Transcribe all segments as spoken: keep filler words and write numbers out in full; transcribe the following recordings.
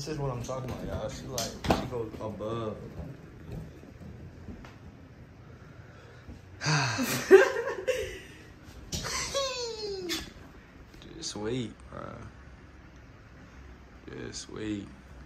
This is what I'm talking about, y'all. She like, she goes above. Just wait, bro. Just wait.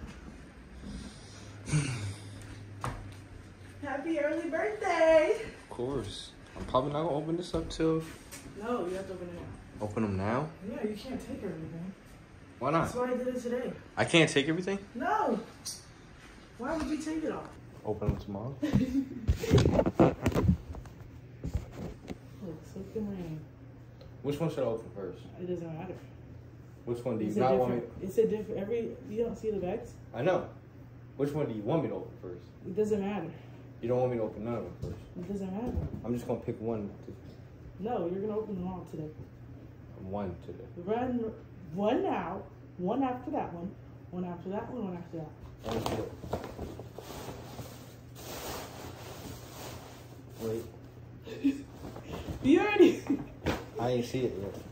Happy early birthday! Of course. I'm probably not gonna open this up till. No, you have to open it now. Open them now? Yeah, you can't take everything. Why not? That's why I did it today. I can't take everything? No! Why would you take it all? Open them tomorrow? Look, soak and rain. Which one should I open first? It doesn't matter. Which one do you It's a not want me? different. It's a different. Every you don't see the bags. I know. Which one do you want me to open first? It doesn't matter. You don't want me to open none of them first. It doesn't matter. I'm just gonna pick one. To, No, you're gonna open them all today. one today. Run one now, one after that one, one after that one, one after that. Let me see it. Wait. You already. I ain't see it yet.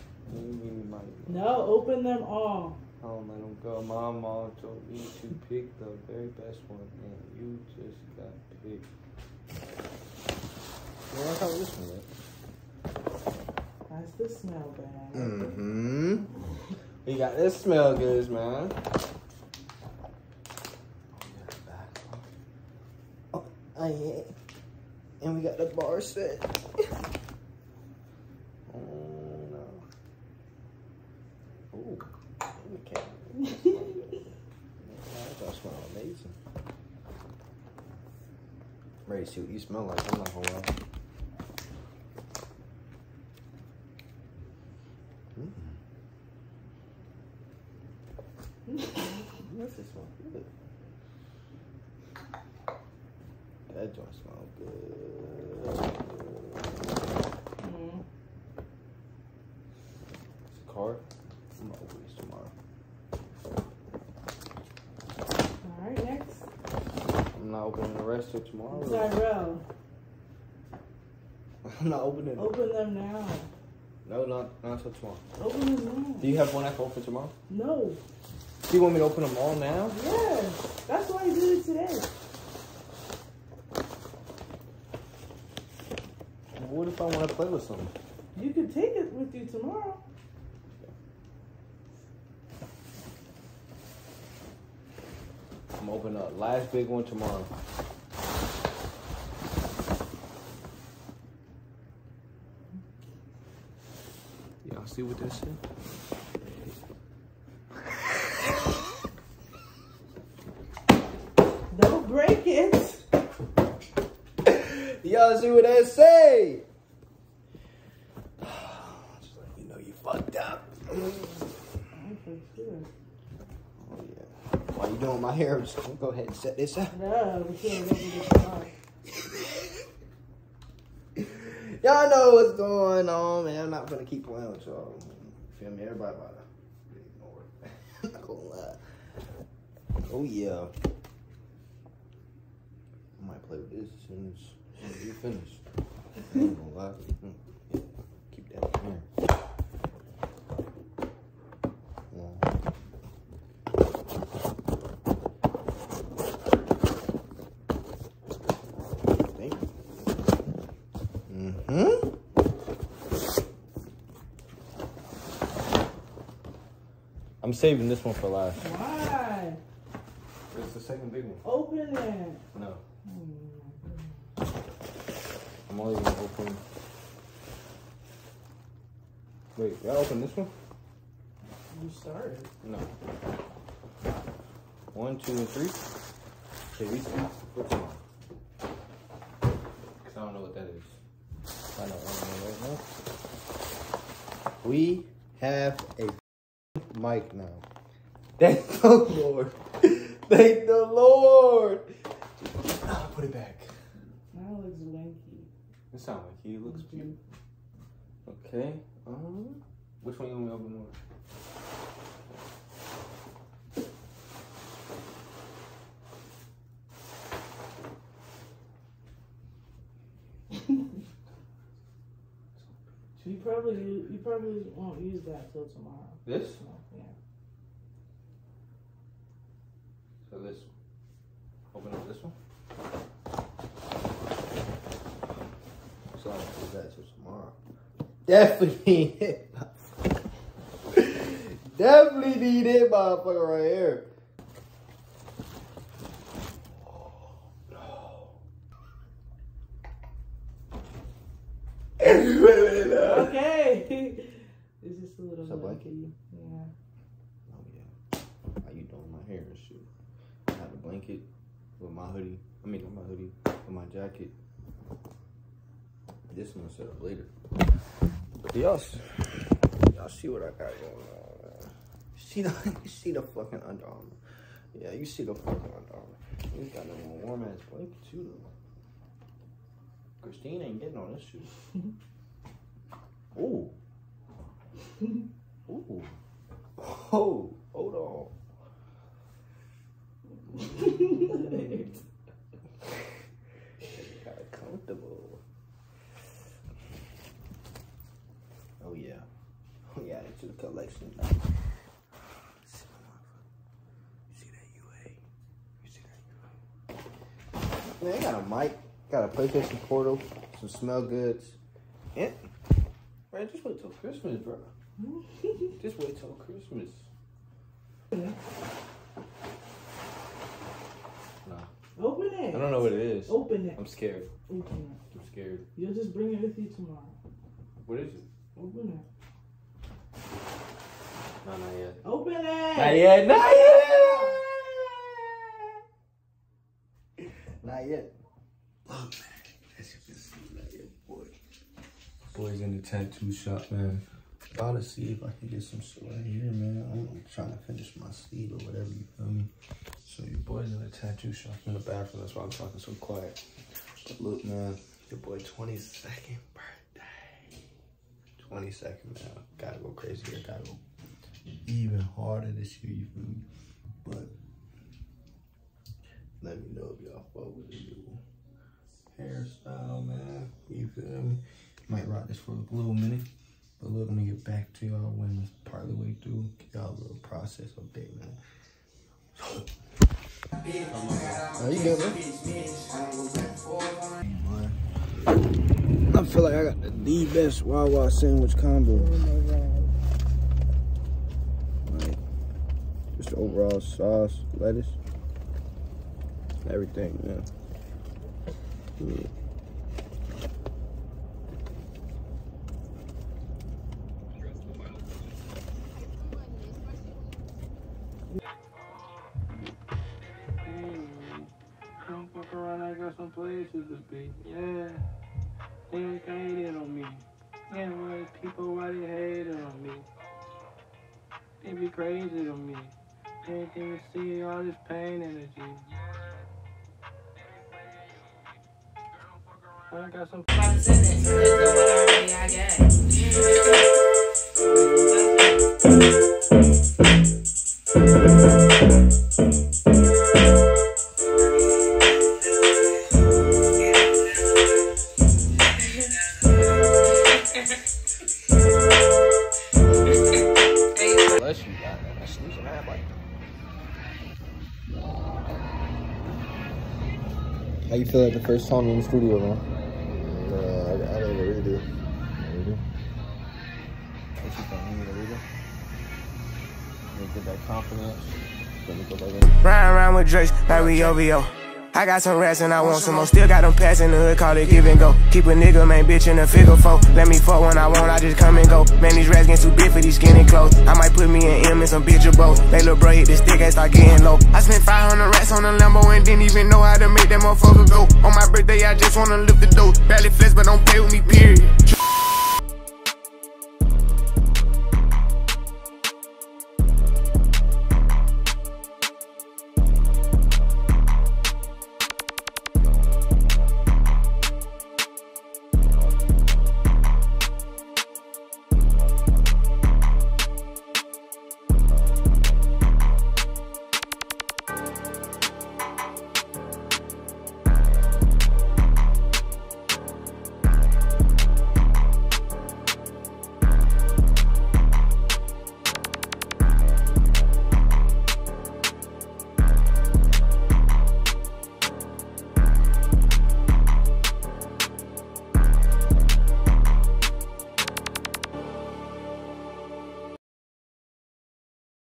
No, open them all. I don't let them go. My mom told me to pick the very best one, and you just got picked. You want to cover this one yet? That's the smell bag. Mm-hmm. We got this smell good, man. Oh, oh yeah. And we got the bar set. Oh no. Ooh. Okay. That does smell amazing. I'm ready to see what you smell like. I'm not gonna lie. What's this smell good? That joint smells good. Mm-hmm. It's a card. I'm gonna open this tomorrow. All right, next. I'm not opening the rest till tomorrow. Tyrell. I'm not opening it. Open them now. No, not not until tomorrow. Open them now. Do you have one I can open tomorrow? No. Do you want me to open them all now? Yeah, that's why I did it today. What if I want to play with something? You could take it with you tomorrow. I'm opening up last big one tomorrow. Y'all see what this is? Don't break it. Y'all see what that say? Just let me know you fucked up. I'm for sure. Oh yeah. While you doing my hair, I'm just gonna go ahead and set this up. No, we can't open this tomorrow. Y'all know what's going on, man. I'm not gonna keep playing with y'all. Feel me? Everybody about to ignore it. I'm not gonna lie. Oh yeah. I might play with this as soon as, as, soon as you finish. I ain't gonna lie. Yeah. Keep that in there. Mm-hmm. I'm saving this one for last. Why? It's the second big one. Open it. No. Oh, I'm only gonna open. Wait, y'all open this one? you started. No. One, two, and three. Okay, these two for tomorrow. Cause I don't know what that is. I know, I don't know right now. We have a mic now. Thank the Lord. Thank the Lord. Ah, put it back. Now it looks wanky. It sounds like he looks cute. Okay. Um, which one you want me to open more? You probably you probably won't use that till tomorrow. This? So, yeah. this one. Open up this one. So I'll do that till tomorrow. Definitely need it. Definitely need it, motherfucker, right here. Okay. It's just a little. Is that blanket? Yeah. Oh yeah. How you doing my hair and shit? I have a blanket with my hoodie. I mean, not my hoodie, with my jacket. This one set up later. But y'all, y'all see what I got going on, man. See the, you see the fucking Under Armour. Yeah, you see the fucking Under Armour. You got a warm ass blanket too, though. Christine ain't getting on this shit. Ooh. Ooh. Oh, hold on. Got comfortable. Oh yeah. Oh yeah, into the collection. You see that U A? You see that U A? Man, I got a mic, got a PlayStation Portal, some smell goods. Yeah. Man, just wait till Christmas, bro. Just wait till Christmas. No. Open it. I don't know what it is. Open it. I'm scared. Open it. I'm scared. You'll just bring it with you tomorrow. What is it? Open it. No, not yet. Open it. Not yet. Not yet. Not yet. Look, man. As you can see, not yet, boy. Boys in the tattoo shop, man. About to see if I can get some shit right here, man. I'm trying to finish my sleeve or whatever, you feel me? So your boys in the tattoo shop in the bathroom. That's why I'm talking so quiet. But look, man, your boy twenty-second birthday. twenty-second, man. Gotta go crazy here. Gotta go even harder this year, you feel me? But let me know if y'all fuck with the new hairstyle, man. You feel me? Might rock this for a little minute. But look, I'm gonna get back to y'all when it's part of the way through. Give y'all a little process update, man. Oh, you good, man? I feel like I got the, the best Wawa sandwich combo. Like, just the overall sauce, lettuce, everything, man. Yeah. Some places to be, yeah. They hated on me. Yeah, well, people, why they hated on me? They be crazy on me. They didn't see all this pain energy. I got some. How you feel like the first time in the studio, man? Uh, I, I need a redo. Redo? What you think? You need a redo? You get that confidence? Let me go back in. Ride around with Drake's like we O V O. I got some rats and I want some more. Still got them pass in the hood, call it give and go. Keep a nigga, man, bitch in a figure four. Let me fuck when I want, I just come and go. Man, these rats getting too big for these skinny clothes. I might put me an M and some bitch or both. They little bro hit the stick and start getting low. I spent five hundred rats on a Lambo and didn't even know how to make that motherfucker go. On my birthday, I just wanna lift the dough. Barely flex, but don't play with me, period.